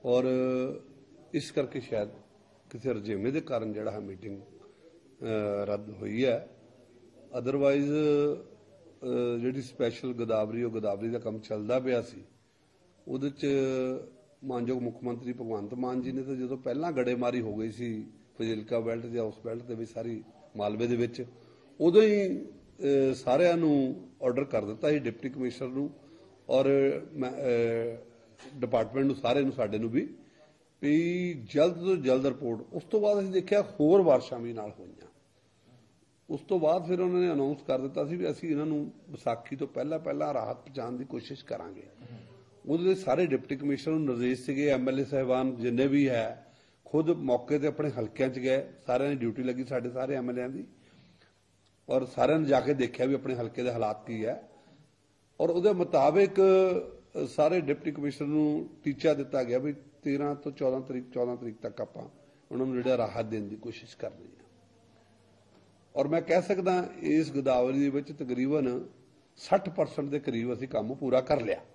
और इस करके शायद किसी रजेमे के कारण जिहड़ा मीटिंग रद्द हुई है। अदरवाइज जिहड़ी स्पैशल गोदावरी का काम चलदा पिया सी उहदे च मानयोग मुख मंत्री भगवंत मान जी ने तो जो पहला गड़ेमारी हो गई सी फजिलका बेल्ट या उस बेल्ट के सारी मालवे दे विच उदों ही सारिਆਂ ਨੂੰ ऑर्डर कर दिता ਸੀ डिप्टी कमिश्नर ਨੂੰ और डिपार्टमेंट ਨੂੰ सारे ਨੂੰ ਸਾਡੇ ਨੂੰ भी जल्द तो जल्द रिपोर्ट। उस तो बाद ਅਸੀਂ देखिਆ होर बारिशां भी नाल होईਆਂ। उस तो बाद फिर उन्होंने अनाउंस कर दिता सी भी ਅਸੀਂ ਇਹਨਾਂ ਨੂੰ ਵਿਸਾਖੀ ਤੋਂ ਪਹਿਲਾਂ ਰਾਹਤ ਪਹੁੰਚਾਉਣ ਦੀ ਕੋਸ਼ਿਸ਼ ਕਰਾਂਗੇ। ਉਹਦੇ ਸਾਰੇ डिप्टी कमिश्नर ਨੂੰ निर्देश ਸੀਗੇ, MLA ਸਾਹਿਬਾਨ जिन्ने भी है खुद मौके ਤੇ ਆਪਣੇ ਹਲਕਿਆਂ 'ਚ ਗਏ, ਸਾਰਿਆਂ ਦੀ ਡਿਊਟੀ ਲੱਗੀ ਸਾਡੇ ਸਾਰੇ MLA ਦੀ और सारे ने जाके देखा भी अपने हल्के के हालात की है और उसके मुताबिक सारे डिप्टी कमिश्नर को टीचा दिता गया भी 13 तो 14 तरीक तक आप उन्होंने राहत देने की कोशिश करनी है। और मैं कह सकदा इस गोदावरी में तकरीबन 60% के करीब असीं काम पूरा कर लिया,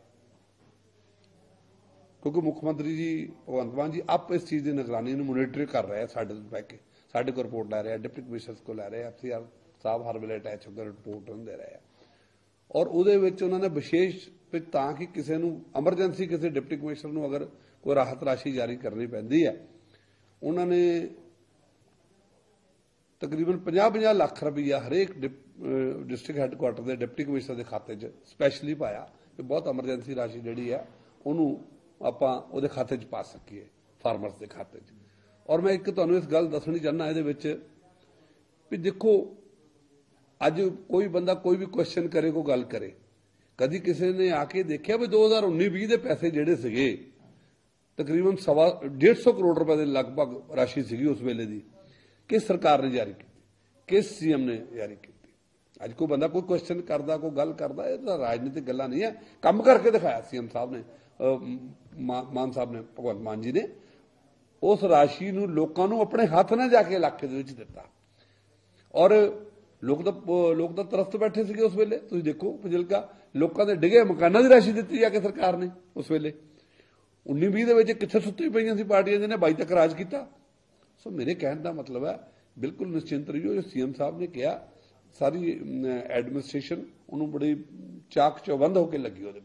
क्योंकि मुख्यमंत्री जी भगवंत मान जी आप इस चीज़ की निगरानी मोनिटर कर रहे हैं, साडे बह के साडे को रिपोर्ट लै रहे हैं, डिप्टी कमिश्नर को लै रहे हैं, FCR साहब हर वेले अटैच होकर रिपोर्ट दे रहे हैं। और उन्होंने विशेष कि किसी को एमरजेंसी किसी डिप्टी कमिश्नर को अगर कोई राहत राशि जारी करनी पैंदी है, उन्होंने तकरीबन 50-50 लाख रुपया हरेक डिस्ट्रिक्ट हैडकुआटर के डिप्टी कमिश्नर के खाते च स्पैशली पाया कि बहुत एमरजेंसी राशि जी है उन्होंने आप खाते च पा सकीए, फार्मर्स के खाते च। और मैं एक तुहानूं इस गल दसनी चाहना ये भी देखो अज कोई बंदा कोई भी क्वेश्चन करे, कोई गल करे, कभी किसी ने आके देखा भी 2019-20 के पैसे जिहड़े सीगे तकरीबन 150 करोड़ रुपए के लगभग राशि सी उस वेले की किस सरकार ने जारी की, किस CM ने जारी की। अज कोई बंदा कोई क्वेश्चन करता, कोई गल करता, ये तो राजनीतिक गल्लां नहीं है, काम करके दिखाया CM साहब ने, मान साहब ने, भगवंत मान जी ने उस राशि नूं लोकां नूं अपने हाथ ना जाके इलाके दे विच दिता। और लोग तो तरसत बैठे थे उस वेले, तुसीं देखो फजिलका लोगों के डिगे मकानों की राशि दी जाके सरकार ने उस वेले 19-20 कित्थे सुत्ती पईयां सी पार्टियां जिन्हें 22 तक राज किया। सो मेरे कहने का मतलब है बिल्कुल निश्चिंत रहियो, जो CM साहब ने कहा सारी एडमिनिस्ट्रेशन उन्होंने बड़ी चाक चौबंद होकर लगी वो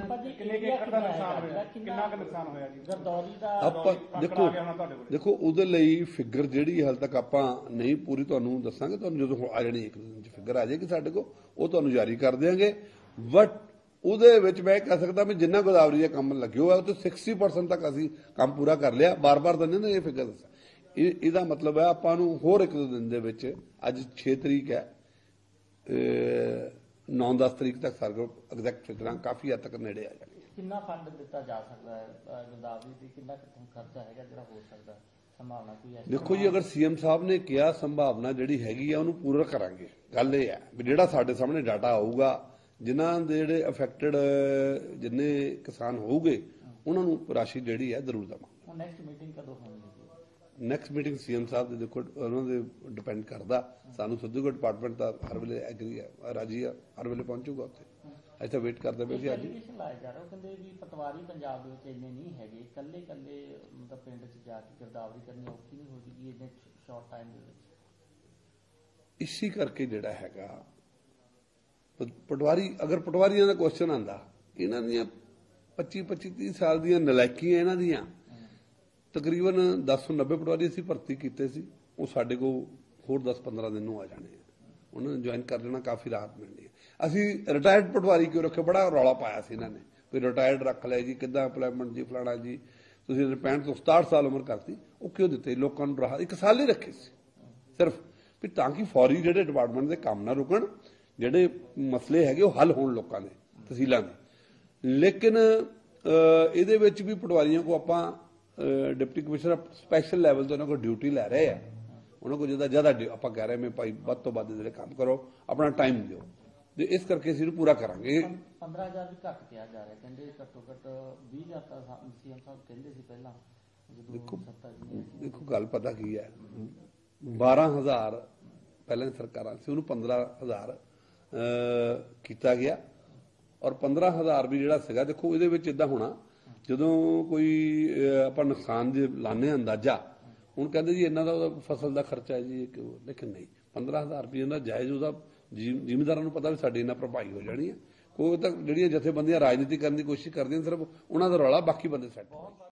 देखो देखो उहदे लई फिगर जिहड़ी हाल तक आप नहीं पूरी तुहानूं दसांगे, तुहानूं जो आ जानी एक दिन फिगर आ जाएगी साडे कोल, वो तुहानूं जारी कर देंगे। बट उहदे विच मैं कह सकदा भी जिन्ना गोदावरी का काम लगे हुआ तो 60% तक असीं काम पूरा कर लिया। बार बार तो नहीं ना ये फिगर दसा, इहदा मतलब है आपां नूं होर एक दो दिन दे विच अज 6 तरीक है 9-10 तरीक तक सारे एग्जैक्ट फिगर काफी हद तक नेड़े आ जाएंगे। कितना फंड दिता जा सकता है गोदावरी दी, कितना खर्चा है जिहड़ा हो सकता है, संभावना कोई है? देखो जी, अगर CM साहब ने कहा संभावना जिहड़ी हैगी आ उहनूं पूरा करांगे। गल ये है भी जिहड़ा साडे सामने डाटा आऊगा, जिन्हां दे जिहड़े अफेक्टेड जिन्ने किसान होऊगे उन्हां नूं राशि जिहड़ी है जरूर देवांगे। नेक्स्ट मीटिंग कदों होनी है? नैक्सट मीटिंग CM साहब दे देखो उन्होंने डिपेंड करता, सानू सिद्धू डिपार्टमेंट का हर वेले एग्री है, राजी है, हर वेले पहुंचूगा उत्थे। अच्छा वेट करते पे अज लाया जा रहा कहते भी पटवारी पंजाब दे विच इन्ने नहीं हैगे, कल्ले कल्ले मतलब पिंड च जाके गिरदावरी करनी औखी नहीं हो जाएगी इन्ने शॉर्ट टाइम दे विच। इसी करके जिहड़ा हैगा पटवारी, अगर पटवारियां दा क्वेश्चन आंदा, इन्हां दियां 25-30 साल दियां नलायकीयां इन्हां दियां तकरीबन 1090 पटवारी असीं भर्ती कीते सी, वो साडे कोल होर 10-15 दिन नूं आ जाने, उन्होंने ज्वाइन कर लेना, काफ़ी राहत मिलनी है। असीं रिटायर्ड पटवारी क्यों रखे, बड़ा रौला पाया सी इन्हां ने भी रिटायर्ड रख लिया जी, किद्दां इंप्लॉयमेंट जी फलाना जी, तुसीं 65 तो 67 साल उम्र करती, वो क्यों दिते लोकां नूं राहत 1 साल ही रखे सी सिर्फ भी ताकि फौरी जिहड़े डिपार्टमेंट दे काम ना रुकण, जिहड़े मसले हैगे वो हल होण लोकां दे तहसीलां दे। लेकिन इहदे विच भी पटवारियों को आपां डिप्टी कमिश्नर स्पैशल लैवल तो उन्होंने ड्यूटी लै रहे हैं, उन्होंने को ज्यादा आप कह रहे हैं भाई वध तो वध जिहड़े काम करो, अपना टाइम दिओ, ते इस करके असीं पूरा करांगे। 15,000 भी घट किया जा रहा है, कहंदे घट्टो घट 20,000 ਤਾਂ CM ਸਾਹਿਬ ਕਹਿੰਦੇ ਸੀ ਪਹਿਲਾਂ। देखो गल पता की है, 12,000 पहले सरकारां सी, उन्होंने 15,000 किया गया और 15,000 भी जिहड़ा सीगा, देखो इहदे विच इदां होना ਜਦੋਂ ਕੋਈ ਆਪਾਂ ਨੁਕਸਾਨ ਦੇ ਲਾਣੇ ਅੰਦਾਜ਼ਾ, ਹੁਣ ਕਹਿੰਦੇ ਜੀ ਇਹਨਾਂ ਦਾ ਉਹਦਾ ਫਸਲ ਦਾ ਖਰਚਾ ਹੈ ਜੀ, ਲੇਕਿਨ ਨਹੀਂ, 15,000 ਰੁਪਏ ਦਾ ਜਾਇਜ਼, ਉਹਦਾ ਜ਼ਿਮੀਂਦਾਰਾਂ ਨੂੰ ਪਤਾ ਵੀ ਸਾਡੀ ਇਹਨਾਂ ਭਰਪਾਈ ਹੋ ਜਾਣੀ ਹੈ। ਕੋਈ ਤਾਂ ਜਿਹੜੀਆਂ ਜਥੇਬੰਦੀਆਂ ਰਾਜਨੀਤੀ ਕਰਨ ਦੀ ਕੋਸ਼ਿਸ਼ ਕਰਦੀਆਂ, ਸਿਰਫ ਉਹਨਾਂ ਦਾ ਰੌਲਾ, ਬਾਕੀ ਬੰਦੇ ਸੈੱਟ।